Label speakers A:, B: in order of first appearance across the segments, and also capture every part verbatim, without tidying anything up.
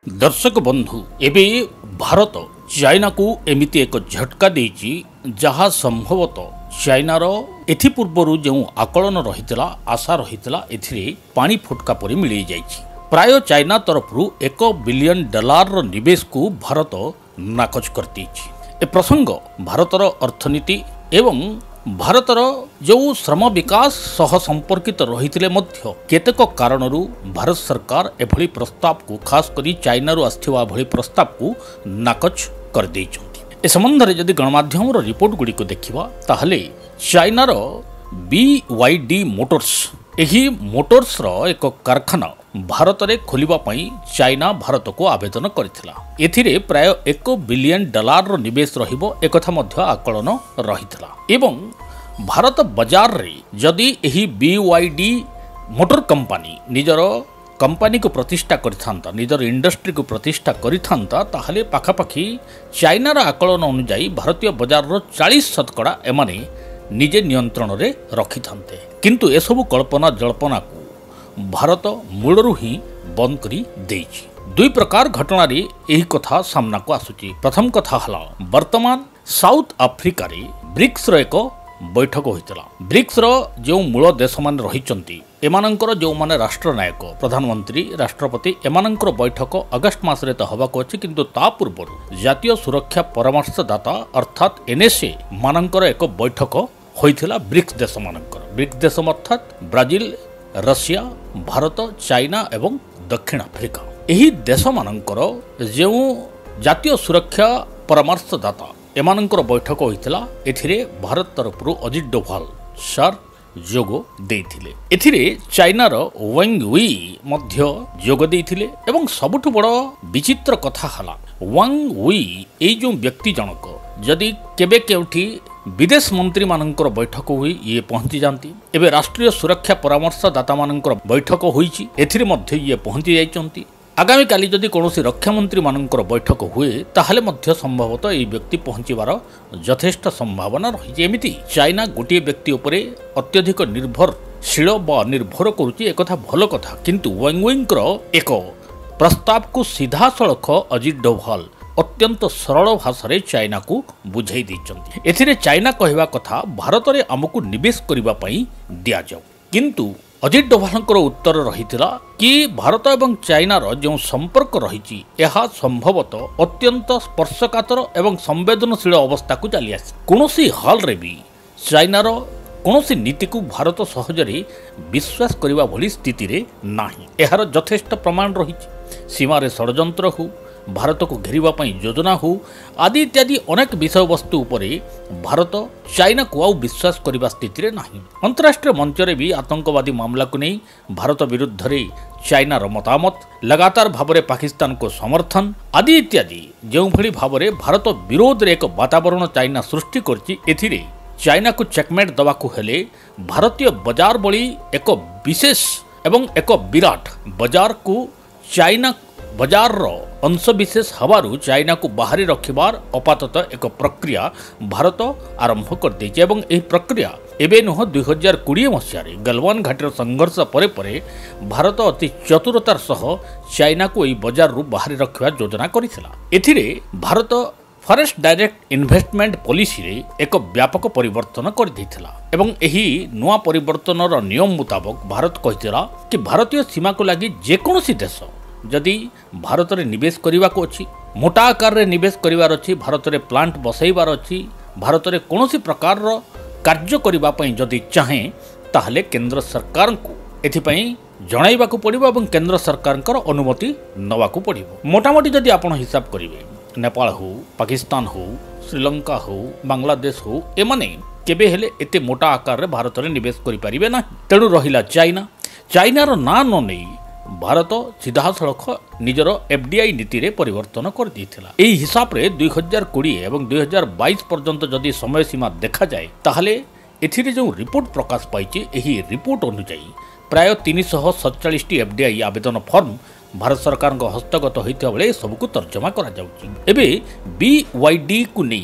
A: दर्शक बंधु एबे भारत चाइना को एमिति एक झटका देछि जहा संभवतः चाइनार एथि पूर्वरु जो आकलन रहितला आशा रहितला एथिरे पानी फुटका परि मिली जाइछि। प्राय चाइना तरफरु एक बिलियन डॉलर रो निवेश को भारत नाकच कर दैछि। ए प्रसंग भारतर अर्थनीति एवं भारतर जो श्रम विकास सह संपर्कित रहिथिले मध्य केतेक कारणरू भारत सरकार एभली प्रस्ताव को खास करी चाइना रु आस्थिबा भली प्रस्ताव को नाकच कर दैछन्ति। ए संबंध रे जदि गणमाध्यम रो रिपोर्ट गुडी को देखिबा ताहले चाइना रो बी वाई डी मोटर्स एही मोटर्स रो एक कारखाना भारत रे खोलिबा पई चाइना भारत को आवेदन करथिला। एथिरे प्राय एक बिलियन डॉलर रो निवेश रहिबो एकथा मध्य आकलन रहितला एवं भारत बाजार रे जदि एही B Y D motor company निजर कंपनी को प्रतिष्ठा करिथांता निजर इंडस्ट्री को प्रतिष्ठा करिथांता ताहले पाखापाखी चाइनार आकलन अनुसार भारतीय बाजार रो चालीस शतकड़ा एमाने निजे नियंत्रण रे रखिथांते। किंतु एसबु कल्पना जल्पना को भारत मूलरू ही बंद करी देछि। दुई प्रकार घटना रे एही कथा सामना को आसुची। प्रथम कथा हला वर्तमान साउथ अफ्रिका रे ब्रिक्स रो एक बैठक होइतला। ब्रिक्स रो जो मूल देश मान रहिचंती एमानंकर जो माने राष्ट्र नायक प्रधानमंत्री राष्ट्रपति एमानंकर बैठक अगस्त मास रे त हबा को अछि। किंतु ता पूर्व जातीय सुरक्षा परामर्शदाता अर्थात एन एस ए मानंकर एक बैठक होइतला ब्रिक्स देश मानंकर। ब्रिक्स देश अर्थात ब्राजिल रशिया भारत चाइना एवं दक्षिण अफ्रिका एही देश मानंकर जो जातीय सुरक्षा परामर्शदाता एमानंकर बैठक होइतला। एथिरे भारत तरफरु अजित डोभाल सर जोग देइथिले। एथिरे चाइनार वांग वी मध्य जोग देइथिले एवं सबुठ बड़ विचित्र कथा हला वांग वी एई जो व्यक्ति जनक जदि केबे केउठी विदेश मंत्री मानंकर बैठक हुई ये पहुंची जाती। एवं राष्ट्रीय सुरक्षा परामर्शदाता मानंकर बैठक होईची एथिरे मध्य ये पहुंची जाइचंती। आगामी काली जदि कौनसी रक्षा मंत्री मानंकर बैठक हुए ताहले मध्य संभवतः ये व्यक्ति पहुंचीबार यथेष्ट संभावना रही। एमिति चाइना गोटे व्यक्ति उपरे अत्यधिक निर्भरशील व निर्भर करुची एकथा भल कथा। किंतु वांग वींकर एक प्रस्ताव को सीधा सड़ख अजित डोभाल अत्यंत सरल भाषा रे चाइना को बुझाई दैचंती। एथिरे चाइना कहवा कथा भारत रे हमकु निवेश करिबा पई दिया जाऊ। किंतु अजित डोभालंकर उत्तर रहितिला कि भारत एवं चाइनार जो संपर्क रहिछि एहा संभवतः अत्यंत स्पर्शकातर एवं संवेदनशील अवस्था को चली आसी। कोनोसी हाल रे भी चाइनार कोनोसी नीति को भारत सहजरे विश्वास करिबा भली स्थिति रे नाही। एहार यथेष्ट प्रमाण रहिछि। सीमा रे षडयंत्र हो भारत को घेरिबा पई योजना हो आदि इत्यादि अनेक विषय वस्तु उपरे भारत चाइना को आउ विश्वास करबा स्थिति रे नाही। अंतरराष्ट्रीय मंच रे भी आतंकवादी मामला को नहीं भारत विरुद्ध रे चाइनार मतामत लगातार भाव में पाकिस्तान को समर्थन आदि इत्यादि जो भली भाव में भारत विरोध रे एक वातावरण चाइना सृष्टि करछि। एथिरे चाइना को चेकमेट दवा को हेले भारतीय बाजार बली एक विशेष एवं एक विराट बाजार को चाइना बाजार रो अंश विशेष हवारू चाइना को बाहरी रखिबार अपातत एक प्रक्रिया भारत आरंभ कर देछि। एवं एही प्रक्रिया एबे नुह दुई हजार कोड़े मसीह गलवान घाटर संघर्ष परे परे भारत अति चतुरतार सह चाइना को एही बाजार रु बाहरी रखिबा योजना करिथिला। एथिरे Bharat forest direct investment policy रे एक व्यापक परिवर्तन कर दैथिला एवं एही नुआ परिवर्तन रो नियम मुताबिक भारत कहिथिला कि भारतीय सीमा को लागि जेकोसी देश जदि भारत रे निवेश करने को अच्छी मोटा आकार रे निवेश करिवार अच्छी भारत रे प्लांट बसैबार अच्छी भारत रे कोनोसी प्रकार रो कार्य करिबा पई जदि चाहे ताहले केंद्र सरकार को एथिपई जणाइबा को पड़िबो एवं केंद्र सरकार अनुमति नवा को पड़िबो। मोटामोटी जदि आपण हिसाब करिवे नेपाल हो पाकिस्तान हो श्रीलंका हो बांग्लादेश हो एमाने केबे हेले एते मोटा आकार रे भारत रे निवेश करि परिबे ना। तेणु रहिला चाइना चाइनार ना न नै भारत सीधा सड़क निजर एफडीआई नीति रे परिवर्तन कर देथिला। एही हिसाब रे दुई हजार कोड़े एवं दुई हजार बाईस पर्यंत जदि समय सीमा देखा जाए ताहले एथिरे जो रिपोर्ट प्रकाश पाइछि एही रिपोर्ट अनुसार प्राय तीन सौ सैंतालीस टी एफडीआई आवेदन फॉर्म भारत सरकार हस्तगत होइता बेले सबको तर्जमा करा जाउछि। एबे बी वाई डी को नहीं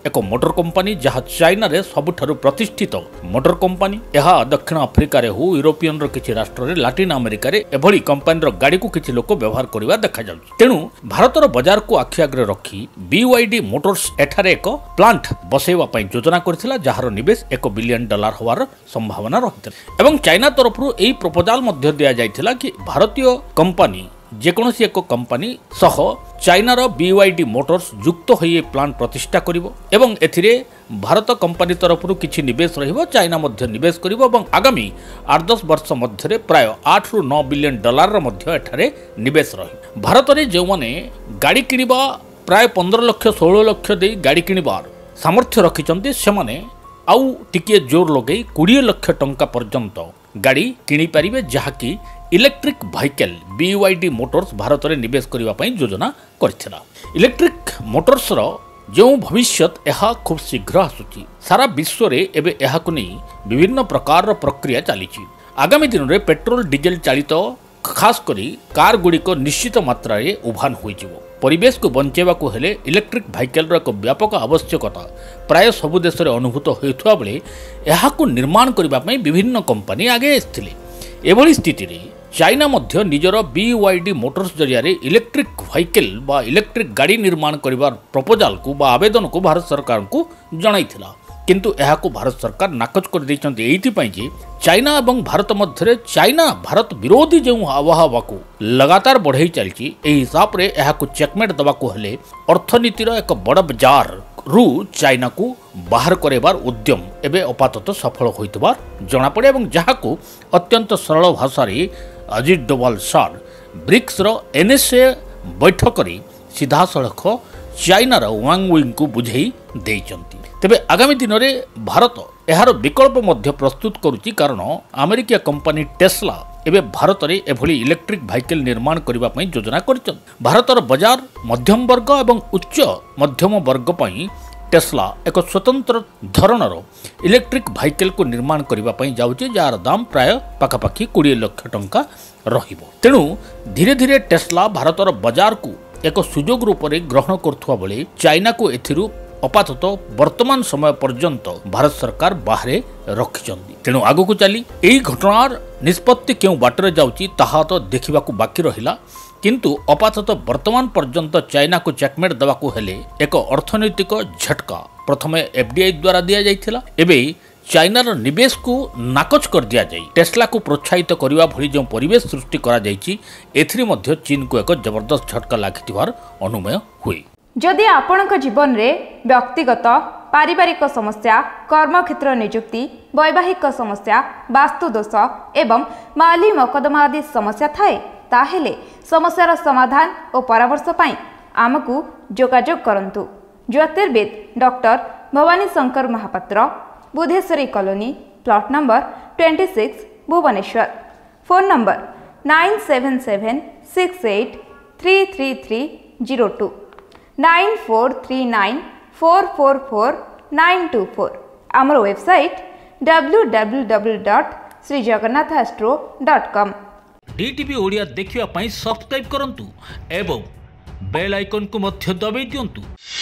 A: एक मोटर कंपनी जहाँ चाइना रे सबुठारु प्रतिष्ठित मोटर कंपनी। यह दक्षिण अफ्रिका रे हो यूरोपियन रो किछि राष्ट्र रे लाटिन अमेरिका रे एभली कंपनी रो गाड़ी को किछि लोक व्यवहार करबा देखा जाउछि। तेणु भारतर बाजार को आखि आगरे रखी बीवाईडी मोटर्स एठारे एक प्लांट बसैवा पई योजना करथिला जहार निवेश एक बिलियन डॉलर होवार संभावना रहितला एवं चाइना तरफरु एई प्रपोजल मध्य दिया जायथिला कि भारतीय कंपनी जेकोसी एक कंपनी सह चाइनार बीवाईडी मोटर्स युक्त हो प्लांट प्रतिष्ठा करिवो एवं एथिरे भारत कंपनी तरफरु किछि निवेश रहिबो चाइना मध्य निवेश करिवो एवं आगामी आठ दस वर्ष मध्य प्राय आठ रु नौ बिलियन डॉलर मध्य एठारे निवेश रही। भारत रे जो माने गाड़ी किनिबा प्राय पंद्रह लाख सोलह लाख दे गाड़ी किनिबार सामर्थ्य रखिचंती सेमाने आउ टिके जोर लगे बीस लाख टंका पर्यंत गाड़ी किनि पारिबे जहाँकि electric vehicle BYD motors Bharat में निवेश करने योजना करथिला। इलेक्ट्रिक मोटर्स रो जो भविष्यत यह खूब शीघ्र आसुची सारा विश्व रे एबे यहाकु नहीं विभिन्न प्रकार प्रक्रिया चली। आगामी दिन में पेट्रोल डीजेल चालित खास करी कार गुड़िक निश्चित मात्रा रे उभान होइजिवो। परिवेश को बंचेवा को हेले इलेक्ट्रिक व्हीकल एक व्यापक आवश्यकता प्राय सबु देश रे अनुभूत होइथुआ बेले यहाकु निर्माण करबा पई विभिन्न कंपनी आगे आस्थिले। एभली स्थिति रे चाइना मध्य निजर बीवाईडी मोटर्स जरिया इलेक्ट्रिक व्हीकल बा इलेक्ट्रिक गाड़ी निर्माण करिवार प्रपोजल को बा आवेदन को भारत सरकार को जणाइथिला किंतु यहाकु भारत सरकार नाकच कर दैछन्ती एइथिपई जे चाइना एवं भारत मध्य चाइना भारत विरोधी जो आबहावा को लगातार बढ़ाई चलछि एहि हिसाब रे यहाकु चेकमेट दबाकु हेले अर्थनीतिर एक बड़ बाजार रु चाइना को बाहर करेबार उद्यम एबे अपातत सफल होइतबार जणा पड़े एवं जहाकु अत्यंत सरल भाषा रे अजित डोभाल सर ब्रिक्स रो एनएसए बैठक रे सीधा सड़क चाइनार वांगविंग को बुझेई देइचंती। तेबे आगामी दिन में भारत यार विकल्प मध्य प्रस्तुत करुच्ची कारण अमेरिका कंपनी टेस्ला एबे भारत में एभली इलेक्ट्रिक व्हीकल निर्माण करबा पई योजना करछन। भारतर बाजार मध्यम वर्ग एवं उच्च मध्यम वर्ग पई टेस्ला एक स्वतंत्र धरणर इलेक्ट्रिक व्हीकल को निर्माण करबा पई जाउची जार दाम प्राय पाखापाखी बीस लाख टंका रहिबो। तेणु धीरे धीरे टेस्ला भारतर बाजार को एक सुजोग रूप में ग्रहण करुवा बेले चाइना को एथिरु अपातत वर्तमान समय पर्यंत भारत सरकार बाहरे रखिचंदी। तेणु आगु को चली एही घटनार निष्पत्ति केउ बाटरे जाउची ताहा तो देखिबाकू बाकी रहिला किंतु अपातत वर्तमान पर्यंत चाइना को चेकमेट देवाकू हेले एक अर्थनैतिक झटका प्रथमे एफडीआई द्वारा दिया जाइथिला एबे चाइनार निवेश को नाकच कर दिया जाई टेस्ला को प्रोत्साहित करने भली जो परिवेश सृष्टि करा जाइछि एथिरे मध्य चीन को एक जबरदस्त झटका लागिथिबार अनुमय हुई।
B: जदि आपणक जीवन रे व्यक्तिगत पारिवारिक समस्या कर्मक्षेत्र नियुक्ति वैवाहिक समस्या वास्तु दोष एवं माली मकदमा आदि समस्या थाए ताहेले समस्यार समाधान और परामर्श पाई आमकु जोगाजोग करंतु। ज्योतिर्वेद doctor Bhavani Shankar Mahapatra Budheswari colony plot number छब्बीस Bhubaneswar. Phone number nine seven seven six eight three three three zero two nine four three nine four four four nine two four. आमर website W W W dot Shri Jagannath astro dot com.
A: DTV Odia देखिवा पई subscribe करंतु एवं bell icon को मध्य दबाई दियंतु।